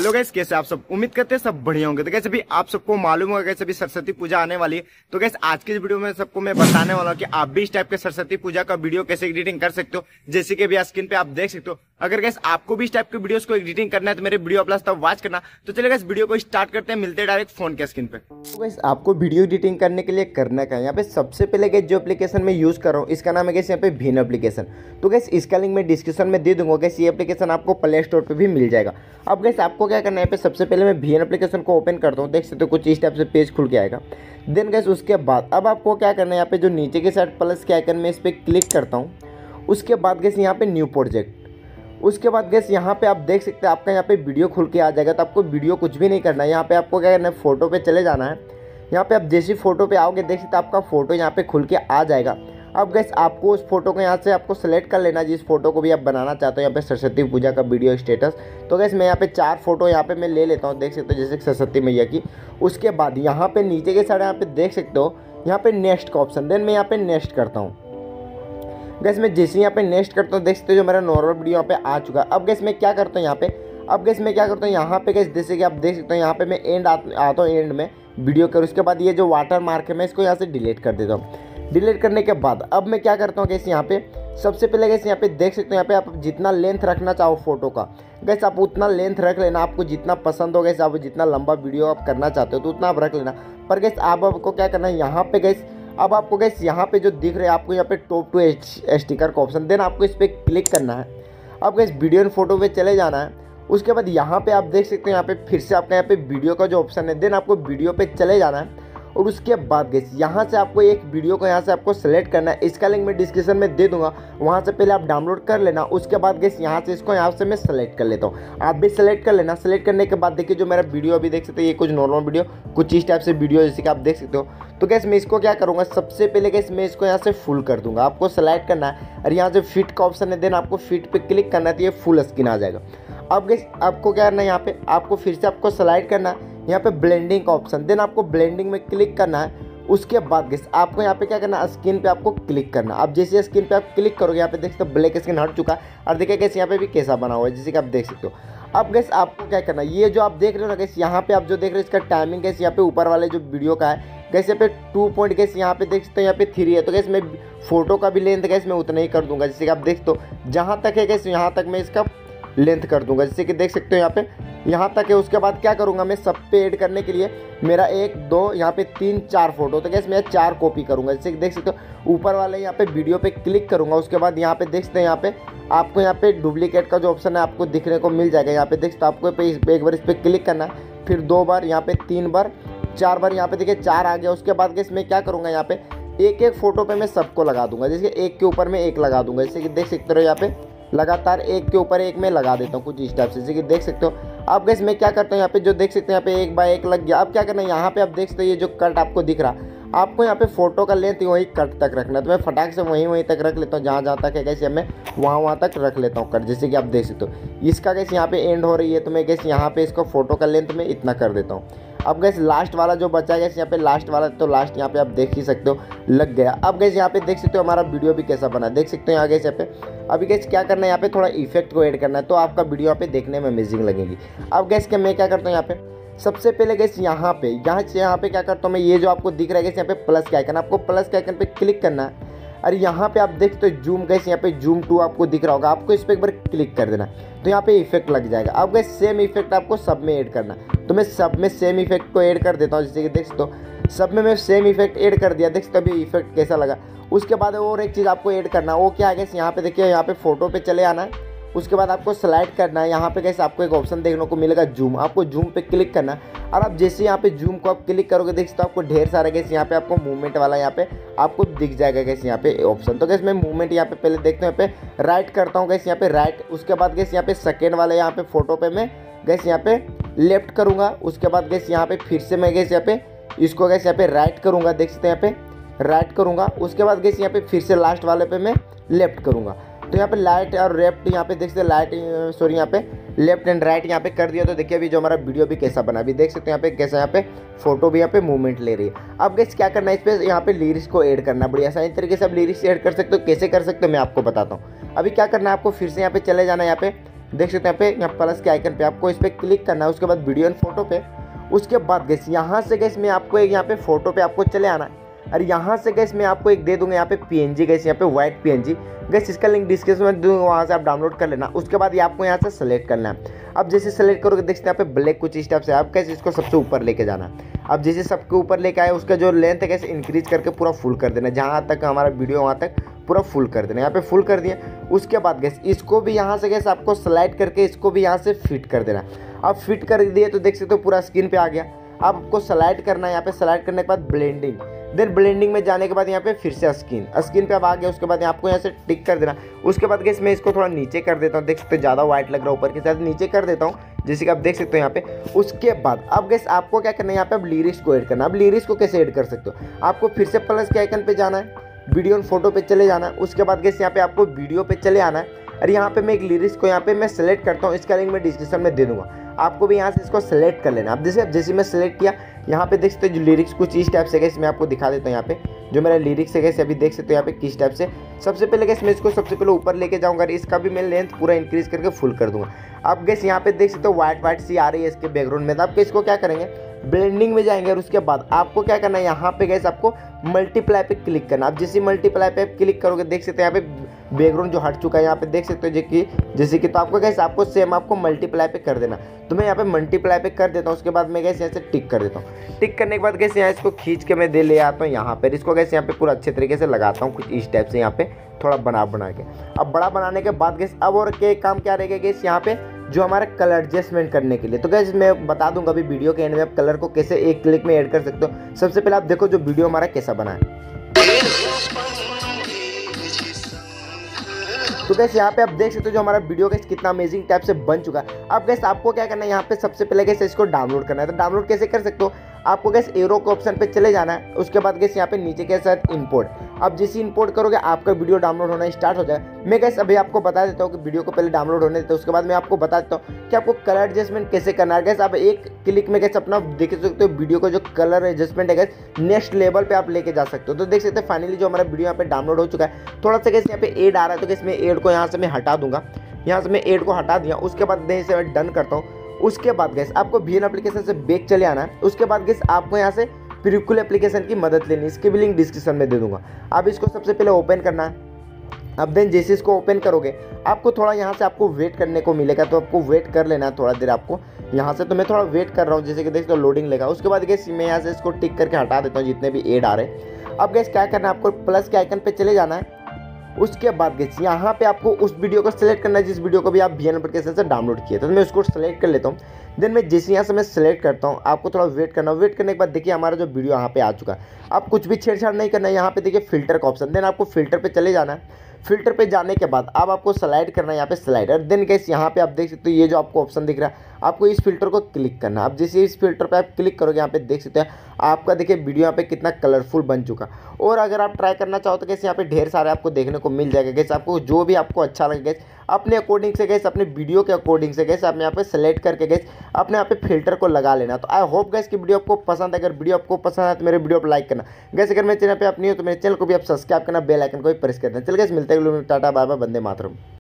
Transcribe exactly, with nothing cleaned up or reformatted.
Hello guys, कैसे आप सब? उम्मीद करते हैं सब बढ़िया होंगे। तो गाइस अभी आप सबको मालूम होगा गाइस अभी सरस्वती पूजा आने वाली है। तो गाइस आज की इस वीडियो में सबको मैं बताने वाला हूँ कि आप भी इस टाइप के सरस्वती पूजा का वीडियो कैसे एडिटिंग कर सकते हो, जैसे कि अभी स्क्रीन पे आप देख सकते हो। अगर गाइस आपको भी इस टाइप के वीडियोस को एडिटिंग करना है तो मेरे वीडियो प्लस तब वॉच करना। तो चलिए गाइस वीडियो को स्टार्ट करते हैं, मिलते हैं डायरेक्ट फोन के स्क्रीन पे। तो गाइस आपको वीडियो एडिटिंग करने के लिए करना क्या है, यहाँ पे सबसे पहले गाइस जो एप्लीकेशन मैं यूज कर रहा हूँ इसका नाम है गाइस यहाँ पे भीम एप्लीकेशन। तो गाइस इसका लिंक मैं डिस्क्रिप्शन में दे दूंगा। गाइस ये एप्लीकेशन आपको प्ले स्टोर पे भी मिल जाएगा। अब गाइस आपको क्या करना है, यहाँ पे सबसे पहले मैं भीम एप्लीकेशन को ओपन करता हूँ, देख सकते हो कुछ इस टाइप से पेज खुल के आएगा। देन गाइस उसके बाद अब आपको क्या करना है, यहाँ पे जो नीचे की साइड प्लस के आइकन में इस पर क्लिक करता हूँ। उसके बाद गाइस यहाँ पे न्यू प्रोजेक्ट, उसके बाद गैस यहाँ पे आप देख सकते हैं आपका यहाँ पे वीडियो खुल के आ जाएगा। तो आपको वीडियो कुछ भी नहीं करना है, यहाँ पे आपको क्या करना है, फोटो पे चले जाना है। यहाँ पे आप जैसी फोटो पे आओगे देख सकते हैं आपका फोटो यहाँ पे खुल के आ जाएगा। अब गैस आपको उस फोटो को यहाँ से आपको सेलेक्ट कर लेना, जिस फोटो को भी आप बनाना चाहते हो। यहाँ पे सरस्वती पूजा का वीडियो स्टेटस, तो गैस मैं यहाँ पे चार फोटो यहाँ पे मैं ले लेता हूँ, देख सकते हो जैसे सरस्वती मैया की। उसके बाद यहाँ पे नीचे के साइड यहाँ पे देख सकते हो यहाँ पे नेक्स्ट का ऑप्शन, देन मैं यहाँ पे नेक्स्ट करता हूँ। गैस मैं जैसे यहाँ पे नेक्स्ट करता हूँ देख सकते हो जो मेरा नॉर्मल वीडियो यहाँ पे आ चुका है। अब गैस मैं क्या करता हूँ यहाँ पे, अब गैस मैं क्या करता हूँ यहाँ पे गैस जैसे कि आप देख सकते हो यहाँ पे मैं एंड आता हूँ, एंड में वीडियो कर। उसके बाद ये जो वाटर मार्क है मैं इसको यहाँ से डिलीट कर देता हूँ। डिलीट करने के बाद अब मैं क्या करता हूँ गैस यहाँ पे सबसे पहले गैस यहाँ पे देख सकते हो यहाँ पे आप जितना लेंथ रखना चाहो फोटो का गैस आप उतना लेंथ रख लेना। आपको जितना पसंद हो गैस आप जितना लंबा वीडियो आप करना चाहते हो तो उतना आप रख लेना। पर गैस आप आपको क्या करना है यहाँ पे गैस, अब आपको गैस यहाँ पे जो दिख रहा है आपको यहाँ पे टॉप टू स्टिकर का ऑप्शन, देन आपको इस पर क्लिक करना है। अब गैस वीडियो एंड फोटो पे चले जाना है। उसके बाद यहाँ पे आप देख सकते हो यहाँ पे फिर से आपका यहाँ पे वीडियो का जो ऑप्शन है, देन आपको वीडियो पे चले जाना है। और उसके बाद गैस यहाँ से आपको एक वीडियो को यहाँ से आपको सेलेक्ट करना है। इसका लिंक मैं डिस्क्रिप्शन में दे दूंगा, वहाँ से पहले आप डाउनलोड कर लेना। उसके बाद गैस यहाँ से इसको यहाँ से मैं सेलेक्ट कर लेता हूँ, आप भी सेलेक्ट कर लेना। सेलेक्ट करने के बाद देखिए जो मेरा वीडियो अभी देख सकते हो ये कुछ नॉर्मल वीडियो कुछ इस टाइप से वीडियो जैसे कि आप देख सकते हो। तो गैस मैं इसको क्या करूँगा, सबसे पहले गैस मैं इसको यहाँ से फुल कर दूंगा। आपको सेलेक्ट करना है और यहाँ से फिट का ऑप्शन है, देन आपको फिट पे क्लिक करना है तो ये फुल स्क्रीन आ जाएगा। अब गैस आपको क्या करना है, यहाँ पे आपको फिर से आपको सेलेक्ट करना है यहाँ पे ब्लेंडिंग का ऑप्शन, देन आपको ब्लेंडिंग में क्लिक करना है। उसके बाद गैस आपको यहाँ पे क्या करना है, स्क्रीन पे आपको क्लिक करना। अब जैसे स्क्रीन पे आप क्लिक करोगे यहाँ पे देख सकते हो ब्लैक स्क्रीन हट चुका है और देखिए गैस यहाँ पे भी कैसा बना हुआ है जैसे कि आप देख सकते हो। अब गैस आपको क्या करना है, ये जो आप देख रहे हो ना गैस यहाँ पे आप जो देख रहे हो इसका टाइमिंग गैस यहाँ पे ऊपर वाले जो वीडियो का है गैस यहाँ पे टू पॉइंट गैस यहाँ पे देख सकते हो यहाँ पे थ्री है। तो गैस मैं फोटो का भी लेंथ गैस मैं उतना ही कर दूंगा, जैसे कि आप देख सकते हो जहाँ तक है गैस यहाँ तक मैं इसका लेंथ कर दूंगा, जैसे कि देख सकते हो यहाँ पे यहाँ तक है। उसके बाद क्या करूँगा मैं सब पे ऐड करने के लिए मेरा एक दो यहाँ पे तीन चार फोटो, तो गैस मैं चार कॉपी करूँगा, जैसे कि देख सकते हो ऊपर वाले यहाँ पे वीडियो पे क्लिक करूँगा। उसके बाद यहाँ पे देख सकते हैं यहाँ पे आपको यहाँ पे डुप्लीकेट का जो ऑप्शन है आपको दिखने को मिल जाएगा। यहाँ पे देख सकते हो आपको पे एक बार इस पर क्लिक करना है, फिर दो बार यहाँ पे तीन बार चार बार, यहाँ पे देखिए चार आ गया। उसके बाद गैस मैं क्या करूँगा यहाँ पे एक एक फोटो पे मैं सबको लगा दूंगा, जैसे एक के ऊपर में एक लगा दूंगा, जैसे कि देख सकते हो यहाँ पे लगातार एक के ऊपर एक में लगा देता हूँ कुछ इस टाइप से, जैसे कि देख सकते हो। अब गैस मैं क्या करता हूँ यहाँ पे जो देख सकते हैं यहाँ पे एक बाय एक लग गया। अब क्या करना है यहाँ पे आप देख सकते हो ये जो कट आपको दिख रहा आपको यहाँ पे फोटो का लेंथ वही कट तक रखना है। तो मैं फटाक से वहीं वहीं तक रख लेता हूँ, जहाँ जहाँ तक है गैस मैं वहाँ वहाँ तक रख लेता हूँ कट, जैसे कि आप देख सकते हो। इसका गैस यहाँ पे एंड हो रही है तो मैं गैस यहाँ पे इसको फोटो का लेंथ में इतना कर देता हूँ। अब गैस लास्ट वाला जो बचा है गैस यहाँ पे लास्ट वाला, तो लास्ट यहाँ पे आप देख ही सकते हो लग गया। अब गैस यहाँ पे देख सकते हो हमारा वीडियो भी कैसा बना, देख सकते हो यहाँ गैस यहाँ पे। अभी गैस क्या करना है यहाँ पे थोड़ा इफेक्ट को ऐड करना है तो आपका वीडियो यहाँ पे देखने में अमेजिंग लगेगी। अब गैस क्या मैं क्या करता हूँ यहाँ पे सबसे पहले गैस यहाँ पे यहाँ से यहाँ पे क्या करता हूँ मैं, ये जो आपको दिख रहा है गैस यहाँ पे प्लस के आइकन, आपको प्लस के आइकन पे क्लिक करना है। और यहाँ पे आप देखते हो जूम गैस यहाँ पे जूम टू आपको दिख रहा होगा, आपको इस पर एक बार क्लिक कर देना तो यहाँ पे इफेक्ट लग जाएगा। अब गैस सेम इफेक्ट आपको सब में ऐड करना, तो मैं सब में सेम इफेक्ट को ऐड कर देता हूँ, जैसे कि देख सकते हो सब में मैं सेम इफेक्ट ऐड कर दिया। देख सकते हो अभी इफेक्ट कैसा लगा। उसके बाद और एक चीज़ आपको ऐड करना है, वो क्या है गैस यहाँ पे देखिए यहाँ पे फोटो पे चले आना है। उसके बाद आपको स्लाइड करना है, यहाँ पे गैस आपको एक ऑप्शन देखने को मिलेगा जूम, आपको जूम पे क्लिक करना है। और आप जैसे यहाँ पे जूम को आप क्लिक करोगे देख सकते हो आपको ढेर सारा गैस यहाँ पे आपको मूवमेंट वाला यहाँ पे आपको दिख जाएगा गैस यहाँ पे ऑप्शन। तो गैस मैं मूवमेंट यहाँ पे पहले देखते हैं यहाँ पे राइट करता हूँ गैस यहाँ पे राइट। उसके बाद गैस यहाँ पे सेकेंड वाले यहाँ पे फोटो पे मैं गैस यहाँ पे लेफ्ट करूँगा। उसके बाद गैस यहाँ पे फिर से मैं गैस यहाँ पे इसको गैस यहाँ पे राइट करूँगा, देख सकते हैं यहाँ पे राइट करूँगा। उसके बाद गैस यहाँ पे फिर से लास्ट वाले पे मैं लेफ्ट करूँगा। तो यहाँ पे लाइट और लेफ्ट यहाँ पे देख सकते हैं लाइट सॉरी यहाँ पे लेफ्ट एंड राइट यहाँ पे कर दिया। तो देखिए अभी जो हमारा वीडियो भी कैसा बना, अभी देख सकते हैं यहाँ पे कैसा यहाँ पे फोटो भी यहाँ पे मूवमेंट ले रही है। अब गैस क्या करना है इस पर यहाँ पे लिरिक्स को ऐड करना, बड़ी आसानी तरीके से आप लिरिक्स ऐड कर सकते हो। कैसे कर सकते हो मैं आपको बताता हूँ। अभी क्या करना है आपको फिर से यहाँ पे चले जाना है, यहाँ पे देख सकते हैं यहाँ पे यहाँ प्लस के आइकन पे आपको इस पर क्लिक करना है, उसके बाद वीडियो एंड फोटो पे। उसके बाद गैस यहाँ से गैस मैं आपको एक यहाँ पे फोटो पे आपको चले आना है और यहाँ से गैस मैं आपको एक दे दूंगा यहाँ पे पीएनजी गैस, यहाँ पे व्हाइट पीएनजी गैस, इसका लिंक डिस्क्रिप्शन में दूंगा, वहाँ से आप डाउनलोड कर लेना। उसके बाद ये आपको यहाँ से सेलेक्ट करना है। अब जैसे सेलेक्ट करोगे देख सकते हैं यहाँ पे ब्लैक कुछ स्टेप से आप कैसे इसको सबसे ऊपर लेके जाना है। अब जैसे सबके ऊपर लेके आए उसका जो लेंथ है कैसे इंक्रीज करके पूरा फुल कर देना, जहाँ तक हमारा वीडियो वहाँ तक पूरा फुल कर देना। यहाँ पे फुल कर दिया। उसके बाद गैस इसको भी यहाँ से गैस आपको स्लाइड करके इसको भी यहाँ से फिट कर देना। अब फिट कर दिए तो देख सकते हो पूरा स्क्रीन पे आ गया। अब आपको स्लाइड करना है, यहाँ पे स्लाइड करने के बाद ब्लेंडिंग, देन ब्लेंडिंग में जाने के बाद यहाँ पे फिर से स्क्रीन स्क्रीन पे अब आ गया। उसके बाद आपको यहाँ से टिक कर देना। उसके बाद गैस मैं इसको थोड़ा नीचे कर देता हूँ, देख सकते हो ज़्यादा व्हाइट लग रहा है ऊपर के साथ, नीचे कर देता हूँ जैसे कि आप देख सकते हो यहाँ पे। उसके बाद अब गैस आपको क्या करना है, यहाँ पे अब लिरिक्स को ऐड करना। अब लिरिक्स को कैसे ऐड कर सकते हो, आपको फिर से प्लस के आइकन पे जाना है, वीडियो और फोटो पे चले जाना है। उसके बाद गैस यहाँ पे आपको वीडियो पे चले आना है और यहाँ पे मैं एक लिरिक्स को यहाँ पे मैं सेलेक्ट करता हूँ, इसका लिंक मैं डिस्क्रिप्शन में दे दूँगा, आपको भी यहाँ से इसको सेलेक्ट कर लेना। अब जैसे जैसे मैं सेलेक्ट किया यहाँ पे देख सकते हो जो लिरिक्स कुछ इस टाइप से, गैस मैं आपको दिखा देता हूँ यहाँ पे जो मेरा लिरिक्स है गैस, अभी देख सकते हो यहाँ पे किस टाइप से। सबसे पहले गैस मैं इसको सबसे पहले ऊपर लेके जाऊँगा, इसका भी मैं लेंथ पूरा इंक्रीज करके फुल कर दूँगा। अब गैस यहाँ पे देख सकते हो व्हाइट व्हाइट सी आ रही है इसके बैकग्राउंड में, तो आपको इसको क्या करेंगे ब्लेंडिंग में जाएंगे और उसके बाद आपको क्या करना है, यहाँ पे गैस आपको मल्टीप्लाई पे क्लिक करना। अब जैसे मल्टीप्लाई पे क्लिक करोगे देख सकते हैं यहाँ पे बैकग्राउंड जो हट चुका है, यहाँ पे देख सकते हो जो कि जैसे कि, तो आपको गैस आपको सेम आपको मल्टीप्लाई पे कर देना। तो मैं यहाँ पे मल्टीप्लाई पे कर देता हूँ। उसके बाद मैं गैस यहाँ से टिक कर देता हूँ। टिक करने के बाद गैस यहाँ इसको खींच के मैं दे ले आता हूँ यहाँ पर, इसको गैस यहाँ पे पूरा अच्छे तरीके से लगाता हूँ कुछ इस टाइप से, यहाँ पे थोड़ा बना बना के। अब बड़ा बनाने के बाद गैस अब और के काम क्या रहेगा गैस, यहाँ पे जो हमारा कलर एडजस्टमेंट करने के लिए, तो गैस मैं बता दूंगा अभी वीडियो के एंड में आप कलर को कैसे एक क्लिक में ऐड कर सकते हो। सबसे पहले आप देखो जो वीडियो हमारा कैसा बना है। तो गैस यहाँ पे आप देख सकते हो जो हमारा वीडियो गैस कितना अमेजिंग टाइप से बन चुका है। अब गैस आपको क्या करना है, यहाँ पे सबसे पहले गैस इसको डाउनलोड करना है। तो डाउनलोड कैसे कर सकते हो, आपको गैस एरो के ऑप्शन पे चले जाना है। उसके बाद गैस यहाँ पे नीचे के साथ इंपोर्ट, अब जैसे इंपोर्ट करोगे आपका वीडियो डाउनलोड होना स्टार्ट हो जाएगा। मैं गैस अभी आपको बता देता हूँ कि वीडियो को पहले डाउनलोड होने देते हैं, उसके बाद मैं आपको बता देता हूँ कि आपको कलर एडजस्टमेंट कैसे करना है। गैस आप एक क्लिक में गैस अपना देख सकते हो वीडियो को जो कलर एडजस्टमेंट है गैस नेक्स्ट लेवल पे आप लेके जा सकते हो। तो देख सकते हैं फाइनली जो हमारा वीडियो यहाँ पे डाउनलोड हो चुका है। थोड़ा सा गैस यहाँ पे एड आ रहा है, तो गैस मैं एड को यहाँ से मैं हटा दूंगा, यहाँ से मैं एड को हटा दिया। उसके बाद से मैं डन करता हूँ। उसके बाद गैस आपको वीएन एप्लीकेशन से बैक चले आना है। उसके बाद गैस आपको यहाँ से प्रिक्यूल एप्लीकेशन की मदद लेनी, इसकी भी लिंक डिस्क्रिप्शन में दे दूंगा। अब इसको सबसे पहले ओपन करना है। अब देन जैसे इसको ओपन करोगे आपको थोड़ा यहाँ से आपको वेट करने को मिलेगा, तो आपको वेट कर लेना है थोड़ा देर आपको यहाँ से। तो मैं थोड़ा वेट कर रहा हूँ, जैसे कि देखते हो लोडिंग लेगा। उसके बाद गैस मैं यहाँ से इसको टिक करके हटा देता हूँ जितने भी एड आ रहे हैं। अब गैस क्या करना है, आपको प्लस के आइकन पे चले जाना है। उसके बाद गैस यहाँ पे आपको उस वीडियो को सिलेक्ट करना है जिस वीडियो को भी आप वीएन एप्लीकेशन से डाउनलोड किए। तो मैं उसको सेलेक्ट कर लेता हूँ। देन मैं जैसे यहाँ से मैं सेलेक्ट करता हूँ, आपको थोड़ा वेट करना। वेट करने के बाद देखिए हमारा जो वीडियो यहाँ पे आ चुका है। आप कुछ भी छेड़छाड़ नहीं करना है, यहाँ पे देखिए फिल्टर का ऑप्शन, देन आपको फिल्टर पे चले जाना है। फिल्टर पे जाने के बाद अब आपको स्लाइड करना है, यहाँ पे स्लाइडर। देन गैस यहाँ पे आप देख सकते हो ये जो आपको ऑप्शन दिख रहा है, आपको इस फिल्टर को क्लिक करना है। अब जैसे इस फिल्टर पे आप क्लिक करोगे यहाँ पे देख सकते हैं आपका देखिए वीडियो यहाँ पे कितना कलरफुल बन चुका। और अगर आप ट्राई करना चाहो तो गैस यहाँ पे ढेर सारे आपको देखने को मिल जाएगा। गैस आपको जो भी आपको अच्छा लगे गैस अपने अकॉर्डिंग से गैस अपने वीडियो के अकॉर्डिंग से गैस आप यहाँ पे सेलेक्ट करके गैस अपने यहाँ पे फिल्टर को लगा लेना। तो आई होप गैस की वीडियो आपको पसंद है। अगर वीडियो आपको पसंद है तो मेरे वीडियो को लाइक करना। गैस अगर मेरे चैनल पे आप नहीं हो तो मेरे चैनल को भी आप सब्सक्राइब करना, बेल आइकन को भी प्रेस करना। चल गैस मिलते हैं, टाटा बाय बाय, वंदे मातरम।